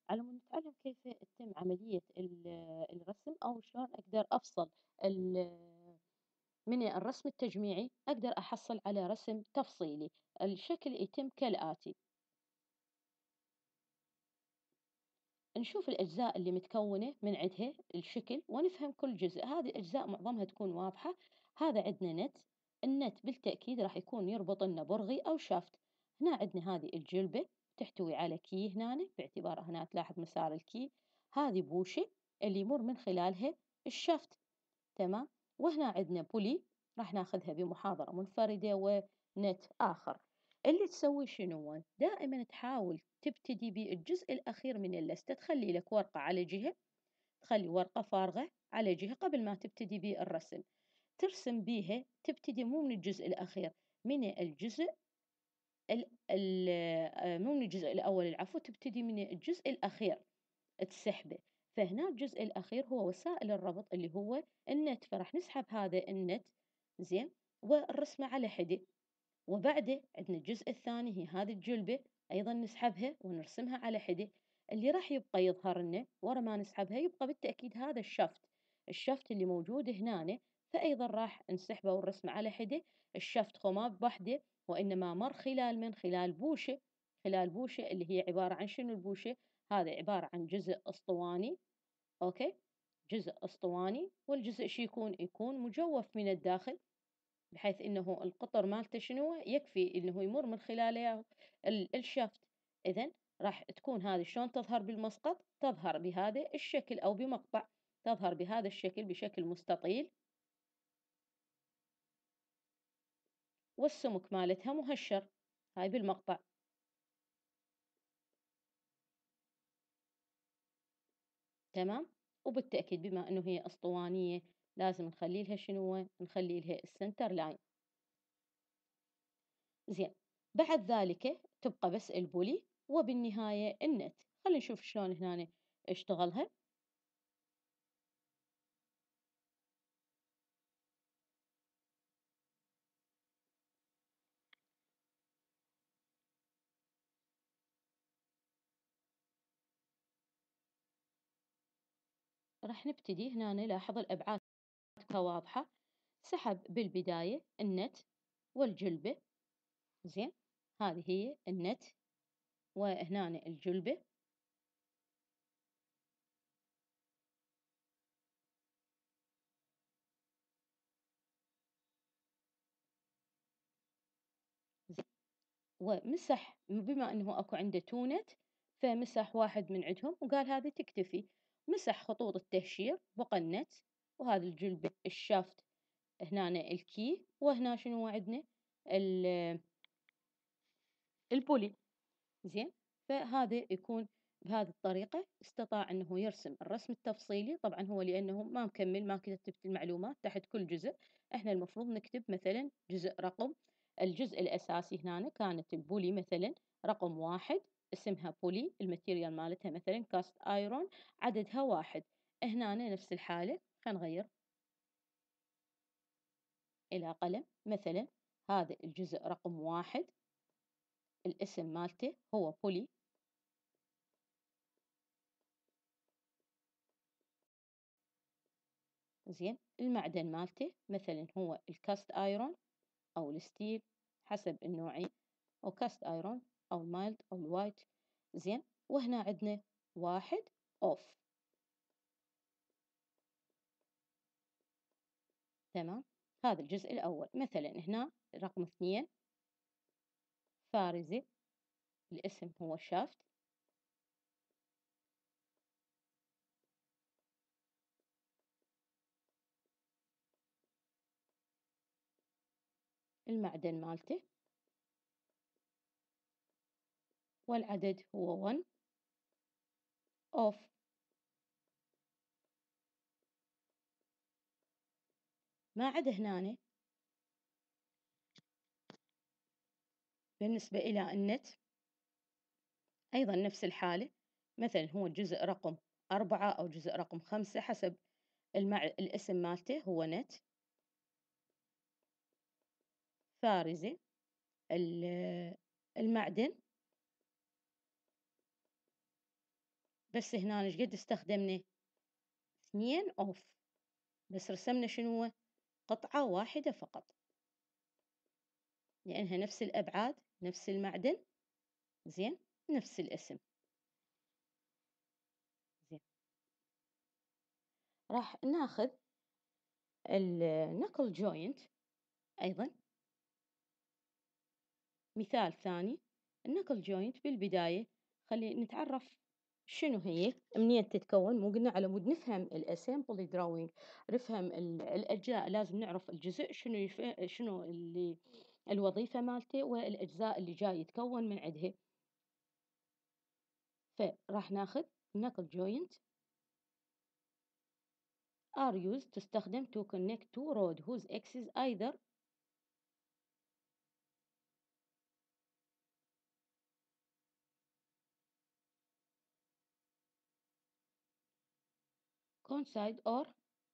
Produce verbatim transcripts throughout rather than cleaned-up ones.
على مود نتعلم كيف تتم عملية ال الرسم أو شلون أقدر أفصل ال من الرسم التجميعي أقدر أحصل على رسم تفصيلي. الشكل يتم كالآتي: نشوف الأجزاء اللي متكونة من عدها الشكل ونفهم كل جزء. هذه الأجزاء معظمها تكون واضحة. هذا عندنا نت. النت بالتأكيد راح يكون يربط لنا برغي أو شافت. هنا عندنا هذه الجلبة تحتوي على كي هنا، باعتبار هنا تلاحظ مسار الكي. هذه بوشة اللي يمر من خلالها الشافت. تمام. وهنا عندنا بولي راح ناخذها بمحاضرة منفردة ونت آخر. اللي تسوي شنو؟ دائما تحاول تبتدي بالجزء الأخير من اللستة، تخلي لك ورقة على جهة، تخلي ورقة فارغة على جهة قبل ما تبتدي بالرسم. ترسم بيها، تبتدي مو من الجزء الأخير، من الجزء ال ال آه، مو من الجزء الأول العفو، تبتدي من الجزء الأخير تسحبه. فهنا الجزء الأخير هو وسائل الربط اللي هو النت، فراح نسحب هذا النت. زين. والرسمة على حدة. وبعده عندنا الجزء الثاني هي هذه الجلبة، أيضا نسحبها ونرسمها على حدة. اللي راح يبقى يظهر لنا ورا ما نسحبها يبقى بالتأكيد هذا الشفت. الشفت اللي موجود هنا، فأيضا راح نسحبه ونرسمه على حدة. الشفت هو ما بوحده، وإنما مر خلال من خلال بوشة. خلال بوشة اللي هي عبارة عن شنو البوشة؟ هذا عبارة عن جزء أسطواني. أوكي. جزء أسطواني، والجزء شو يكون؟ يكون مجوف من الداخل، بحيث إنه القطر مالته شنو يكفي إنه يمر من خلاله ال- الشفت. إذن راح تكون هذه شلون تظهر بالمسقط؟ تظهر بهذا الشكل أو بمقطع. تظهر بهذا الشكل بشكل مستطيل، والسمك مالتها مهشر. هاي بالمقطع. تمام. وبالتأكيد بما إنه هي أسطوانية لازم نخلي لها شنو؟ نخلي لها السنتر لاين. زين. بعد ذلك تبقى بس البولي، وبالنهاية النت. خلينا نشوف شلون هنا اشتغلها. راح نبتدي هنا نلاحظ الأبعاد واضحة. سحب بالبداية النت والجلبة. زين. هذه هي النت وهنا الجلبة. زين. ومسح بما أنه أكو عنده تو نت، فمسح واحد من عندهم وقال هذه تكتفي. مسح خطوط التهشير، بقى النت. وهذا الجلبة الشافت هنا الكي، وهنا شنو عندنا؟ ال- البولي. زين. فهذا يكون بهذه الطريقة استطاع أنه يرسم الرسم التفصيلي. طبعا هو لأنه ما مكمل، ما كتبت المعلومات تحت كل جزء. احنا المفروض نكتب مثلا جزء رقم. الجزء الأساسي هنا كانت البولي مثلا رقم واحد، اسمها بولي، الماتيريال مالتها مثلا كاست ايرون، عددها واحد. هنا نفس الحالة. خلينا نغير إلى قلم مثلا. هذا الجزء رقم واحد، الاسم مالته هو بولي. زين. المعدن مالته مثلا هو الكاست ايرون او الستيل حسب النوعية، او كاست ايرون او المايلد او الوايت. زين. وهنا عندنا واحد اوف. تمام. هذا الجزء الاول. مثلا هنا رقم اثنين فارزة، الاسم هو شافت. المعدن مالته والعدد هو واحد اوف. ما عدا هنا بالنسبة إلى النت أيضا نفس الحالة. مثلا هو الجزء رقم أربعة أو جزء رقم خمسة حسب المع... الاسم مالته هو نت. فارزة. ال- المعدن بس هنا إيش قد استخدمنا؟ اثنين أوف، بس رسمنا شنو هو؟ قطعة واحدة فقط، لأنها نفس الأبعاد، نفس المعدن، زين، نفس الاسم، زين. راح ناخذ الknuckle joint أيضًا مثال ثاني. الknuckle joint بالبداية خلي نتعرف شنو هي، منين تتكون، مو قلنا على مود نفهم الassembly drawing، نفهم ال الأجزاء، لازم نعرف الجزء شنو يف شنو اللي الوظيفة مالته والأجزاء اللي جاي يتكون من عندها. فراح ناخذ knuckle joint are used تستخدم to connect two rod whose axes either coincide or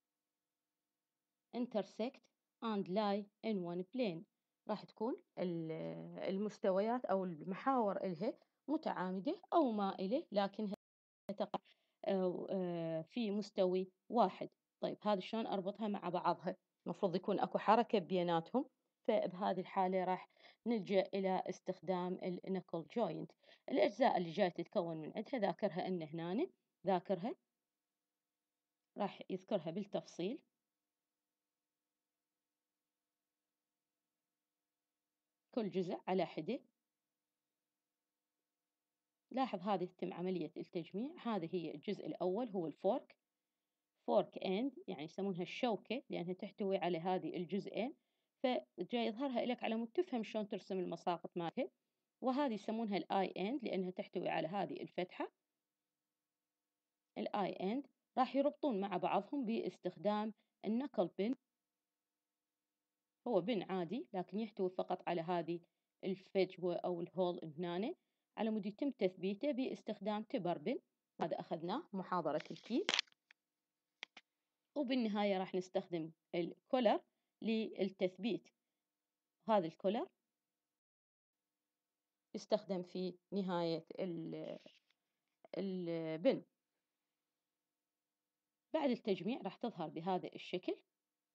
intersect and lie in one plane. راح تكون ال- المستويات أو المحاور إلها متعامدة أو مائلة، لكنها تقع آه، آه، في مستوي واحد. طيب هذا شلون أربطها مع بعضها؟ المفروض يكون أكو حركة بيناتهم، فبهذه الحالة راح نلجأ إلى استخدام النكل جوينت. الأجزاء اللي جاي تتكون من عندها ذاكرها إن هنا، ذاكرها راح يذكرها بالتفصيل. كل جزء على حدة. لاحظ هذه تتم عملية التجميع. هذه هي الجزء الأول هو الفورك، فورك اند يعني يسمونها الشوكة لأنها تحتوي على هذه الجزئين، فجاي يظهرها لك على مود تفهم شلون ترسم المساقط مالها. وهذه يسمونها الاي اند لأنها تحتوي على هذه الفتحة. الاي اند راح يربطون مع بعضهم باستخدام النكل بن. هو بن عادي لكن يحتوي فقط على هذه الفجوة أو الهول هنا، على مود يتم تثبيته باستخدام تبر بن. هذا أخذناه محاضرة الكي. وبالنهاية راح نستخدم الكولر للتثبيت. هذا الكولر يستخدم في نهاية البن. بعد التجميع راح تظهر بهذا الشكل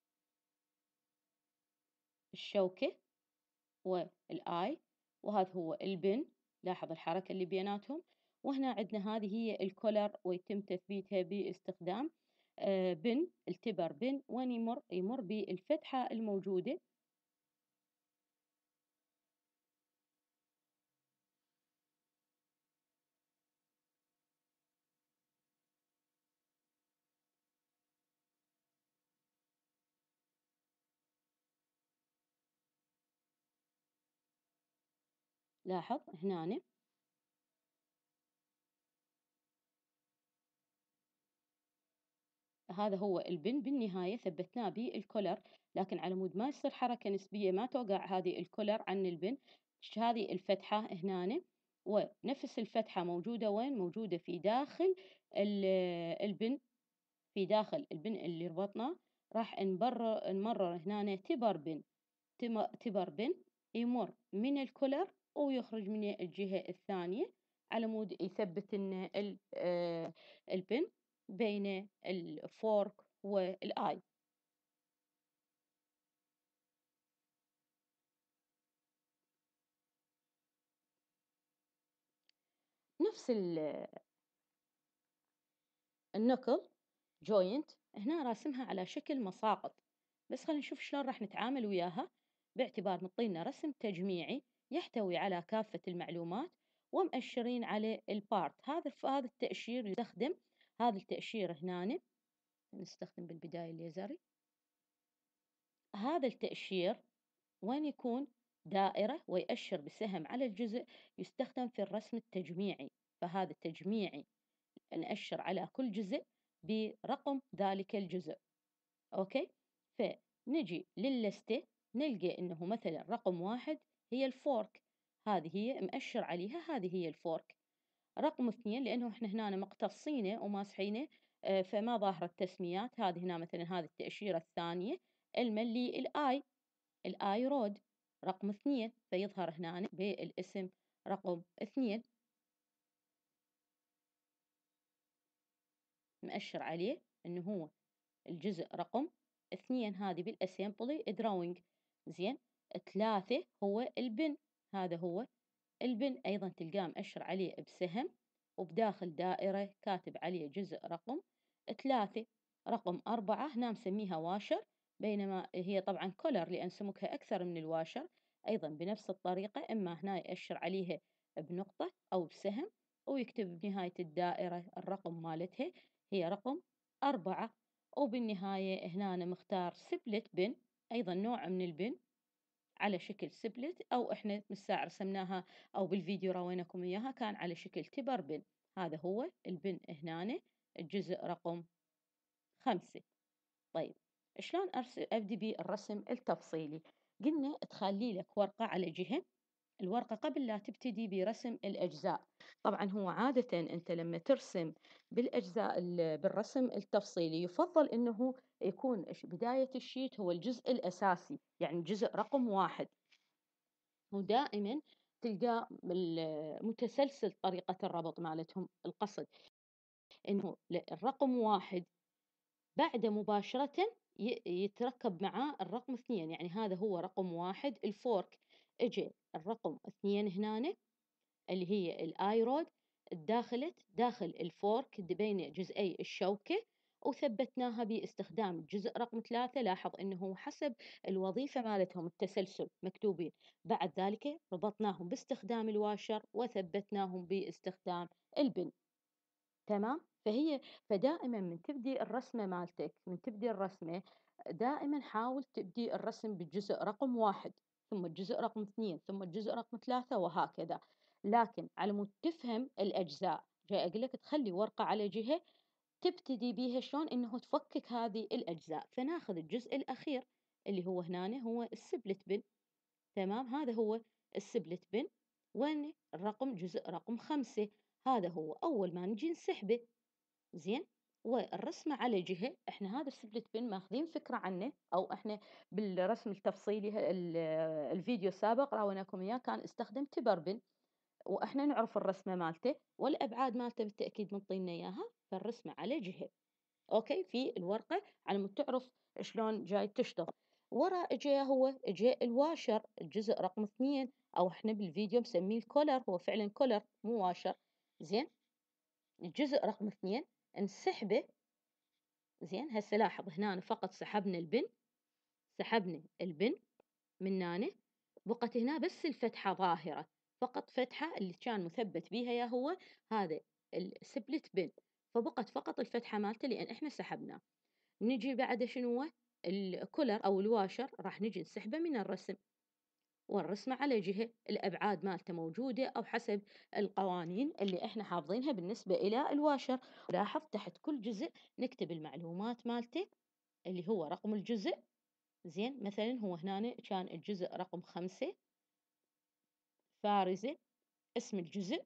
الشوكة والآي، وهذا هو البن. لاحظ الحركة اللي بيناتهم. وهنا عندنا هذه هي الكولر ويتم تثبيتها باستخدام آه، بن التبر بن، وين يمر يمر بالفتحة الموجودة. لاحظ هنا هذا هو البن بالنهاية ثبتناه بالكولر، لكن على مود ما يصير حركة نسبية ما توقع هذه الكولر عن البن. هذه الفتحة هنا، ونفس الفتحة موجودة وين؟ موجودة في داخل البن، في داخل البن اللي ربطناه. راح نبرر نمرر هنا تبر بن، تبر بن يمر من الكولر ويخرج من الجهة الثانية على مود يثبت إن آه، البن بين الفورك والآي. نفس النكل جوينت هنا راسمها على شكل مساقط، بس خلينا نشوف شلون راح نتعامل وياها، باعتبار مطينا رسم تجميعي يحتوي على كافة المعلومات ومأشرين على البارت. هذا هذا التأشير يستخدم، هذا التأشير هنا نستخدم بالبداية الليزري. هذا التأشير وين يكون؟ دائرة ويأشر بسهم على الجزء، يستخدم في الرسم التجميعي. فهذا التجميعي نأشر على كل جزء برقم ذلك الجزء. أوكي، فنجي للستة نلقى إنه مثلا رقم واحد هي الفورك، هذه هي مأشر عليها، هذه هي الفورك. رقم اثنين لأنه إحنا هنا مقتصينه وماسحينه آه، فما ظاهرة التسميات، هذه هنا مثلا هذه التأشيرة الثانية الملي الآي، الآي رود رقم اثنين، فيظهر هنا بالاسم رقم اثنين. مأشر عليه إنه هو الجزء رقم اثنين، هذه بالأسيمبلي دراوينج. زين. ثلاثة هو البن، هذا هو البن، أيضا تلقاه مأشر عليه بسهم وبداخل دائرة كاتب عليه جزء رقم ثلاثة. رقم أربعة هنا مسميها واشر، بينما هي طبعا كولر لأن سمكها أكثر من الواشر. أيضا بنفس الطريقة، إما هنا يأشر عليها بنقطة أو بسهم، ويكتب بنهاية الدائرة الرقم مالتها هي رقم أربعة. وبالنهاية هنا أنا مختار سبلت بن، أيضا نوع من البن على شكل سبلت، أو إحنا من الساعة رسمناها أو بالفيديو رويناكم إياها كان على شكل تبر بن. هذا هو البن هنا الجزء رقم خمسة. طيب شلون أرسم أبدي بالرسم التفصيلي؟ قلنا تخلي لك ورقة على جهة، الورقة قبل لا تبتدي برسم الأجزاء. طبعا هو عادة أنت لما ترسم بالأجزاء بالرسم التفصيلي يفضل أنه يكون بداية الشيت هو الجزء الأساسي، يعني الجزء رقم واحد، ودائما تلقى متسلسل طريقة الربط مالتهم. القصد أنه الرقم واحد بعد مباشرة يتركب معاه الرقم اثنين، يعني هذا هو رقم واحد الفورك، اجى الرقم اثنين هنا اللي هي الاي رود داخلت داخل الفورك بين جزئي الشوكة، وثبتناها باستخدام الجزء رقم ثلاثة. لاحظ انه حسب الوظيفة مالتهم التسلسل مكتوبين. بعد ذلك ربطناهم باستخدام الواشر وثبتناهم باستخدام البن. تمام. فهي فدائما من تبدي الرسمة مالتك، من تبدي الرسمة دائما حاول تبدي الرسم بالجزء رقم واحد، ثم الجزء رقم اثنين، ثم الجزء رقم ثلاثة، وهكذا. لكن على مود تفهم الأجزاء، جاي أقول لك تخلي ورقة على جهة تبتدي بيها شلون إنه تفكك هذه الأجزاء. فناخذ الجزء الأخير اللي هو هنا هو السبلت بن. تمام. هذا هو السبلت بن، وين الرقم جزء رقم خمسة، هذا هو أول ما نجي نسحبه. زين. والرسمة على جهة، احنا هذا السبلت بن ماخذين فكرة عنه، او احنا بالرسم التفصيلي ال- الفيديو السابق راوناكم اياه كان استخدم تبر بن، واحنا نعرف الرسمة مالته والابعاد مالته بالتأكيد منطينا اياها. فالرسمة على جهة اوكي في الورقة على مود تعرف شلون جاي تشتغل. ورا اجى هو اجى الواشر الجزء رقم اثنين، او احنا بالفيديو مسميه الكولر، هو فعلا كولر مو واشر. زين. الجزء رقم اثنين نسحبه. زين. هسه لاحظ هنا فقط سحبنا البن، سحبنا البن من هنا، بقت هنا بس الفتحة ظاهرة، فقط فتحة اللي كان مثبت بيها يا هو هذا السبلت بن، فبقت فقط الفتحة مالته لأن احنا سحبناه. نجي بعد شنو هو الكولر أو الواشر، راح نجي نسحبه من الرسم، والرسمة على جهة الأبعاد مالته موجودة أو حسب القوانين اللي إحنا حافظينها بالنسبة إلى الواشر. لاحظ تحت كل جزء نكتب المعلومات مالته اللي هو رقم الجزء. زين. مثلا هو هنا كان الجزء رقم خمسة، فارزة اسم الجزء،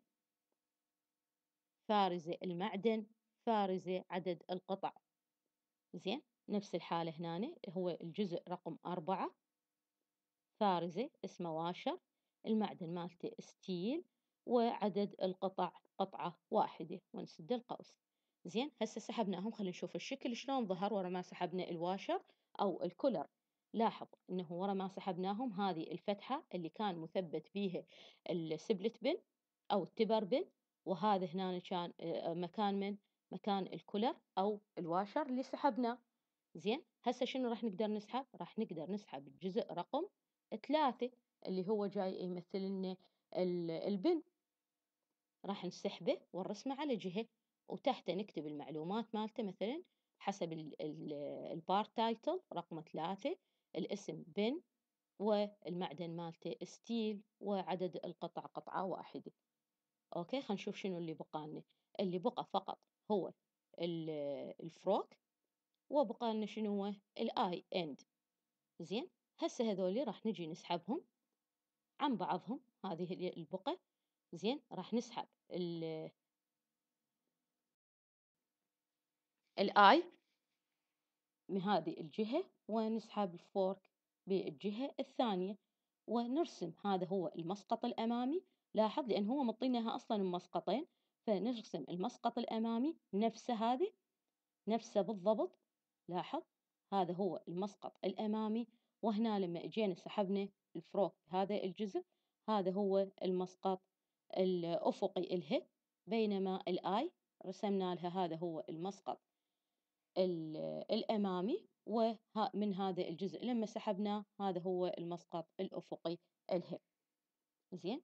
فارزة المعدن، فارزة عدد القطع. زين. نفس الحالة هنا هو الجزء رقم أربعة، فارزة اسمه واشر، المعدن مالته ستيل، وعدد القطع قطعة واحدة ونسد القوس. زين. هسه سحبناهم، خلينا نشوف الشكل شلون ظهر ورا ما سحبنا الواشر أو الكولر. لاحظ إنه ورا ما سحبناهم هذه الفتحة اللي كان مثبت بيها السبلت بن أو التبر بن، وهذا هنا كان آه، مكان من مكان الكولر أو الواشر اللي سحبناه. زين. هسه شنو راح نقدر نسحب؟ راح نقدر نسحب الجزء رقم ثلاثة اللي هو جاي يمثل لنا ال- البن. راح نسحبه والرسمة على جهة، وتحته نكتب المعلومات مالته، مثلا حسب البار تايتل رقم ثلاثة، الاسم بن، والمعدن مالته ستيل، وعدد القطع قطعة واحدة. اوكي. خلينا نشوف شنو اللي بقى لنا. اللي بقى فقط هو ال- الفروك، وبقى لنا شنو هو الاي اند. زين. هسه هذولي راح نجي نسحبهم عن بعضهم، هذه هي البقع. زين. راح نسحب الاي من هذه الجهة، ونسحب الفورك بالجهة الثانية، ونرسم هذا هو المسقط الأمامي. لاحظ لأن هو مطيناها أصلا مسقطين، فنرسم المسقط الأمامي نفسه هذه، نفسه بالضبط. لاحظ هذا هو المسقط الأمامي، وهنا لما اجينا سحبنا الفروك بهذا الجزء، هذا هو المسقط الأفقي اله، بينما الآي رسمنا لها هذا هو المسقط الأمامي، ومن هذا الجزء لما سحبناه هذا هو المسقط الأفقي اله. زين،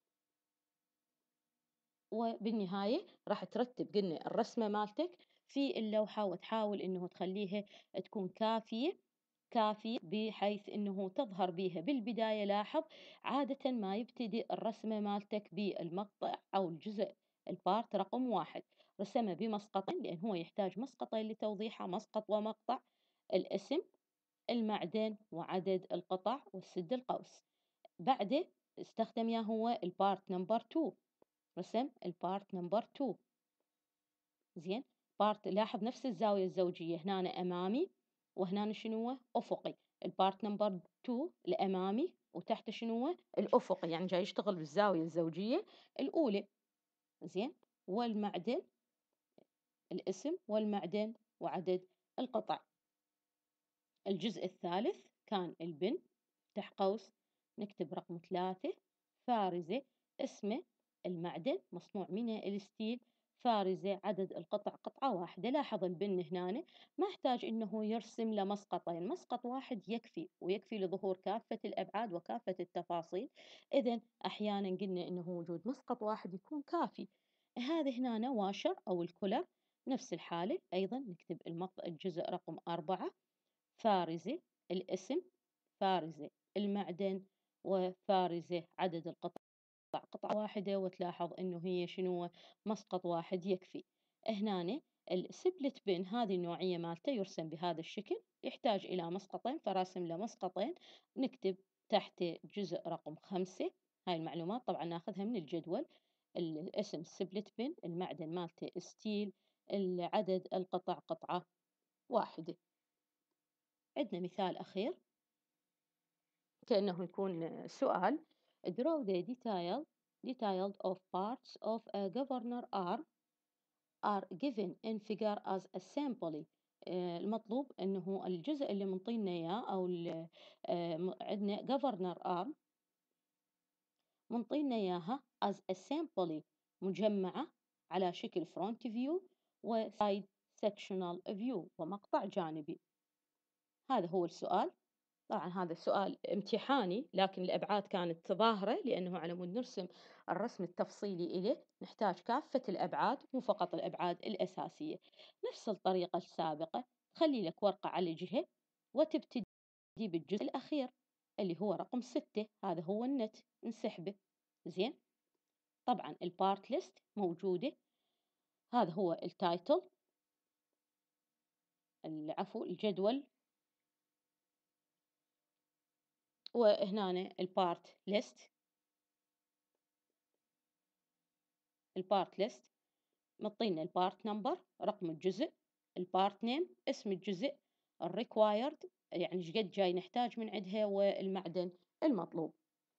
وبالنهاية راح ترتب قلنا الرسمة مالتك في اللوحة، وتحاول إنه تخليها تكون كافية كافية بحيث إنه تظهر بيها بالبداية. لاحظ عادة ما يبتدي الرسمة مالتك بالمقطع أو الجزء البارت رقم واحد، رسمه بمسقطين لأن هو يحتاج مسقطين لتوضيحه، مسقط ومقطع، الاسم، المعدن، وعدد القطع، والسد القوس. بعده استخدم يا هو البارت نمبر تو، رسم البارت نمبر تو. زين، بارت لاحظ نفس الزاوية الزوجية، هنا أنا أمامي وهنا شنو هو أفقي. البارت نمبر تو الأمامي، وتحت شنو هو الأفقي، يعني جاي يشتغل بالزاوية الزوجية الأولى. زين، والمعدن، الاسم والمعدن وعدد القطع. الجزء الثالث كان البن، تحت قوس نكتب رقم ثلاثة، فارزة، اسمه، المعدن مصنوع من الستيل، فارزة، عدد القطع قطعة واحدة. لاحظ البن هنا ما احتاج انه يرسم له مسقطين، مسقط واحد يكفي، ويكفي لظهور كافة الابعاد وكافة التفاصيل. اذا احيانا قلنا انه وجود مسقط واحد يكون كافي. هذا هنا واشر او الكولر، نفس الحالة ايضا نكتب المق... الجزء رقم أربعة، فارزة، الاسم، فارزة، المعدن، وفارزة، عدد القطع قطعة واحدة. وتلاحظ انه هي شنو مسقط واحد يكفي. هنا السبلت بن هذه النوعية مالته يرسم بهذا الشكل، يحتاج إلى مسقطين، فراسم له مسقطين. نكتب تحت جزء رقم خمسة، هاي المعلومات طبعا ناخذها من الجدول. الاسم سبلت بن، المعدن مالته ستيل، العدد القطع قطعة واحدة. عندنا مثال أخير كأنه يكون سؤال. draw the detail detailed of parts of a governor arm are given in figure as a sample. المطلوب أنه الجزء اللي منطينا إياه أو عندنا governor arm منطينا إياها as a sample مجمعة على شكل front view و side sectional view ومقطع جانبي. هذا هو السؤال. طبعا هذا سؤال امتحاني، لكن الأبعاد كانت ظاهرة لأنه على مود نرسم الرسم التفصيلي إليه نحتاج كافة الأبعاد مو فقط الأبعاد الأساسية. نفس الطريقة السابقة، خلي لك ورقة على جهة وتبتدي بالجزء الأخير اللي هو رقم ستة، هذا هو النت نسحبه. زين، طبعا البارت ليست موجودة، هذا هو التايتل، العفو الجدول، وهنا البارت ليست. البارت ليست مطينا البارت نمبر رقم الجزء، البارت نيم اسم الجزء، الريكوايرد يعني ايش قد جاي نحتاج من عندها، والمعدن المطلوب.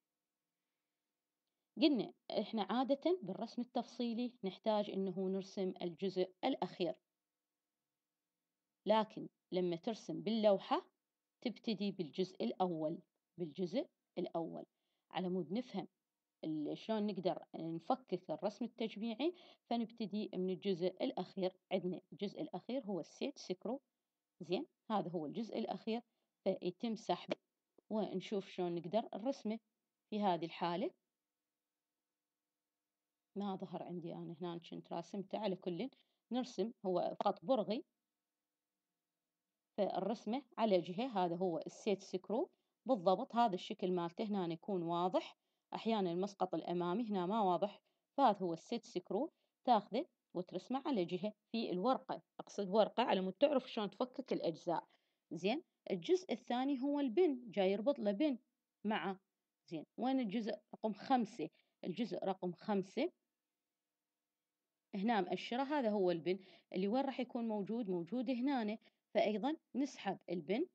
قلنا احنا عادة بالرسم التفصيلي نحتاج انه نرسم الجزء الاخير، لكن لما ترسم باللوحة تبتدي بالجزء الاول، بالجزء الاول على مود نفهم شلون نقدر نفكك الرسم التجميعي. فنبتدي من الجزء الأخير، عندنا الجزء الأخير هو السيت سكرو. زين، هذا هو الجزء الأخير، فيتم سحبه ونشوف شلون نقدر نرسمه. في هذه الحالة ما ظهر عندي أنا هنا كنت راسمته، على كل نرسم هو فقط برغي فالرسمة على جهة. هذا هو السيت سكرو بالضبط، هذا الشكل مالته هنا يكون واضح، أحيانا المسقط الأمامي هنا ما واضح، فهذا هو السيت سكرو. تاخذه وترسمه على جهة في الورقة، أقصد ورقة على مود تعرف شلون تفكك الأجزاء. زين، الجزء الثاني هو البن، جاي يربط له بن معه. زين، وين الجزء رقم خمسة؟ الجزء رقم خمسة هنا مأشرة، هذا هو البن اللي وين راح يكون موجود، موجود هنا. فأيضا نسحب البن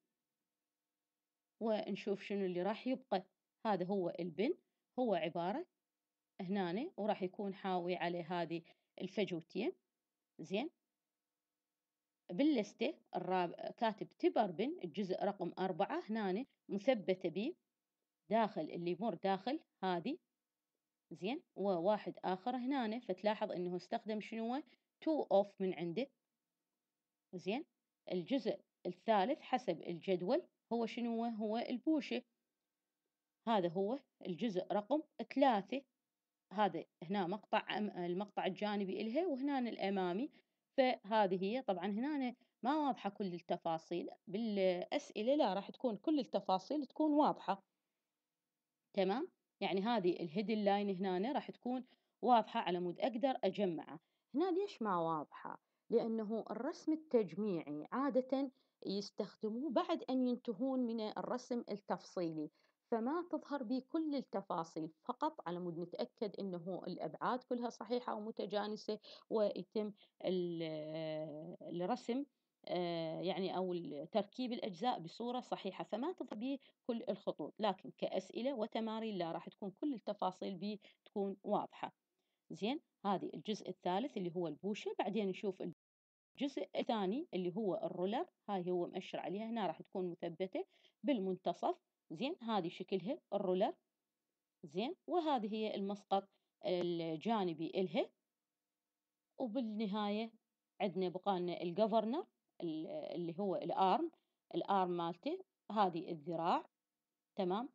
ونشوف شنو اللي راح يبقى. هذا هو البن، هو عبارة هنا وراح يكون حاوي على هذه الفجوتين. زين، باللستة الرابع كاتب تبر بن الجزء رقم أربعة هنا مثبتة بي داخل اللي يمر داخل هذه، زين، وواحد آخر هنا، فتلاحظ إنه استخدم شنو تو أوف من عنده، زين. الجزء الثالث حسب الجدول هو شنو هو البوشة، هذا هو الجزء رقم ثلاثة، هذا هنا مقطع المقطع الجانبي إلها وهنا الأمامي، فهذه هي طبعا هنا ما واضحة كل التفاصيل بالأسئلة، لا راح تكون كل التفاصيل تكون واضحة، تمام. يعني هذه الهيدن لاين هنا راح تكون واضحة على مود أقدر أجمعه. هنا ليش ما واضحة؟ لأنه الرسم التجميعي عادة يستخدموه بعد أن ينتهون من الرسم التفصيلي، فما تظهر به كل التفاصيل، فقط على مود نتأكد أنه الأبعاد كلها صحيحة ومتجانسة، ويتم الرسم آه، يعني أو تركيب الأجزاء بصورة صحيحة، فما تظهر به كل الخطوط، لكن كأسئلة وتمارين لا راح تكون كل التفاصيل به تكون واضحة، زين. هذه الجزء الثالث اللي هو البوشة، بعدين نشوف الجزء الثاني اللي هو الرولر، هاي هو مؤشر عليها هنا راح تكون مثبتة بالمنتصف، زين، هذه شكلها الرولر، زين، وهذه هي المسقط الجانبي إلها، وبالنهاية عندنا بقالنا الجفرنر اللي هو الآرم، الآرم مالته هذه الذراع، تمام.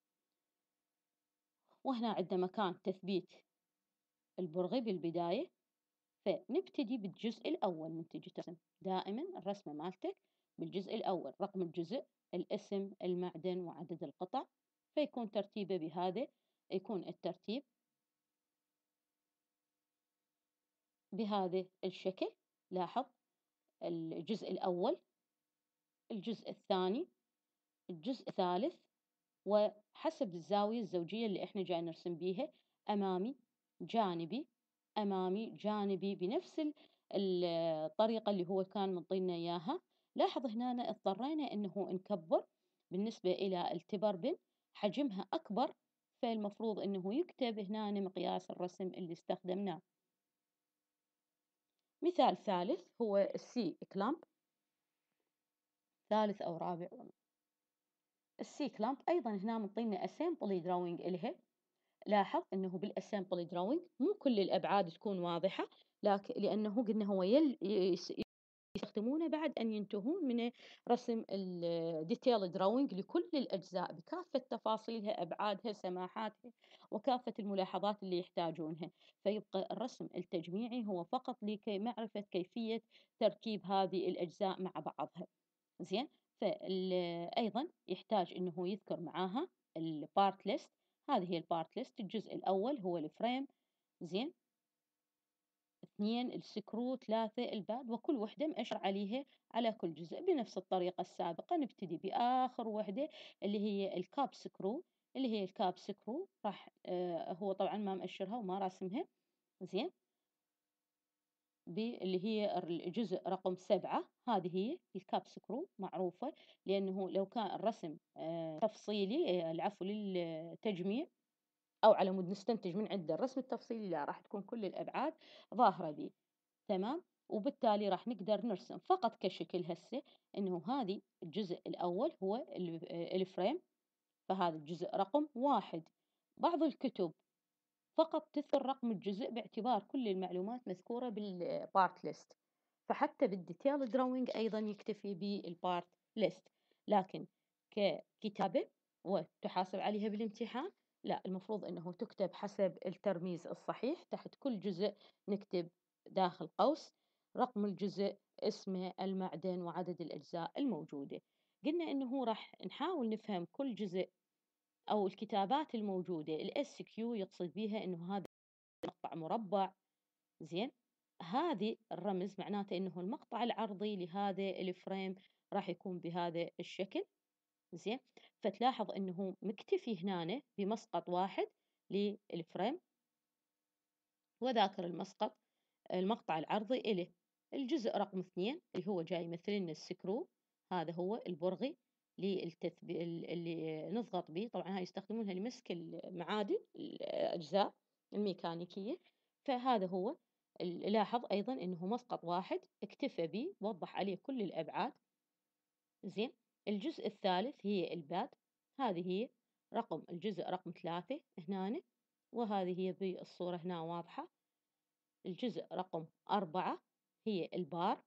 وهنا عندنا مكان تثبيت البرغي بالبداية، فنبتدي بالجزء الأول من تجي ترسم دائما الرسمة مالتك بالجزء الأول، رقم الجزء، الاسم، المعدن، وعدد القطع، فيكون ترتيبه بهذا، يكون الترتيب بهذا الشكل، لاحظ الجزء الأول، الجزء الثاني، الجزء الثالث، وحسب الزاوية الزوجية اللي احنا جاي نرسم بيها، أمامي، جانبي، أمامي، جانبي، بنفس الطريقة اللي هو كان منطينا إياها. لاحظ هنا اضطرينا إنه نكبر بالنسبة إلى التبربن حجمها أكبر، فالمفروض إنه يكتب هنا مقياس الرسم اللي استخدمناه. مثال ثالث هو السي كلامب، ثالث أو رابع، السي كلامب أيضا هنا منطينا اسامبلي دراوينج إلها. لاحظ أنه بالاسامبلي دراوينج مو كل الأبعاد تكون واضحة، لكن لأنه قلنا هو يل يستخدمونه بعد أن ينتهون من رسم الديتيل دراوينج لكل الأجزاء بكافة تفاصيلها، أبعادها، سماحاتها، وكافة الملاحظات اللي يحتاجونها، فيبقى الرسم التجميعي هو فقط لكي معرفة كيفية تركيب هذه الأجزاء مع بعضها، زين. فأيضا يحتاج أنه يذكر معاها البارت ليست، هذه هي البارت ليست، الجزء الأول هو الفريم، زين، اثنين السكرو، ثلاثة الباد، وكل وحدة مأشر عليها على كل جزء بنفس الطريقة السابقة. نبتدي بآخر وحدة اللي هي الكاب سكرو، اللي هي الكاب سكرو راح آه هو طبعا ما مأشرها وما راسمها، زين، باللي هي الجزء رقم سبعة، هذه هي الكاب سكرو معروفة، لأنه لو كان الرسم آه تفصيلي آه العفو للتجميع أو على مود نستنتج من عنده الرسم التفصيلي، لا راح تكون كل الأبعاد ظاهرة دي، تمام. وبالتالي راح نقدر نرسم فقط كشكل هسه إنه هذه الجزء الأول هو الفريم، فهذا الجزء رقم واحد. بعض الكتب فقط تذكر رقم الجزء باعتبار كل المعلومات مذكورة بالبارت ليست، فحتى بالديتيل دراوينج أيضا يكتفي بالبارت ليست، لكن ككتابة وتحاسب عليها بالامتحان لا، المفروض أنه تكتب حسب الترميز الصحيح، تحت كل جزء نكتب داخل قوس رقم الجزء، اسمه، المعدن، وعدد الأجزاء الموجودة. قلنا أنه راح نحاول نفهم كل جزء أو الكتابات الموجودة، الاس كيو يقصد بها أنه هذا مقطع مربع، زين، هذه الرمز معناته أنه المقطع العرضي لهذا الفريم راح يكون بهذا الشكل، زين. فتلاحظ أنه مكتفي هنا بمسقط واحد للفريم، وذاكر المسقط المقطع العرضي إله. الجزء رقم اثنين اللي هو جاي يمثل لنا السكرو، هذا هو البرغي للتثبي اللي نضغط به، طبعا هاي يستخدمونها لمسك المعادن الأجزاء الميكانيكية، فهذا هو ال لاحظ أيضًا إنه مسقط واحد اكتفى بيه، وضّح عليه كل الأبعاد، زين. الجزء الثالث هي الباد، هذه هي رقم الجزء رقم ثلاثة هنانا، وهذه هي بالصورة هنا واضحة. الجزء رقم أربعة هي البار،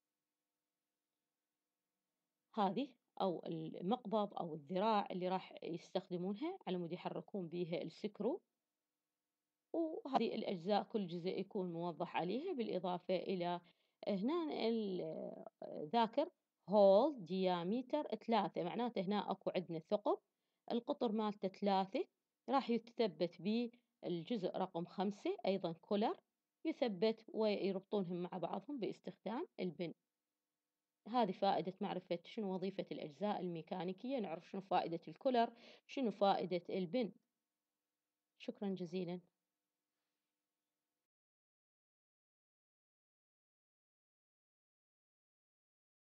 هذه أو المقبض أو الذراع اللي راح يستخدمونها على مود يحركون بيها السكرو. وهذه الأجزاء كل جزء يكون موضح عليها، بالإضافة إلى هنا ال- ذاكر هول دياميتر ثلاثة، معناته هنا أكو عندنا ثقب القطر مالته ثلاثة، راح يتثبت به الجزء رقم خمسة أيضا كولر، يثبت ويربطونهم مع بعضهم باستخدام البن. هذه فائدة معرفة شنو وظيفة الأجزاء الميكانيكية، نعرف شنو فائدة الكولر، شنو فائدة البن. شكرا جزيلا.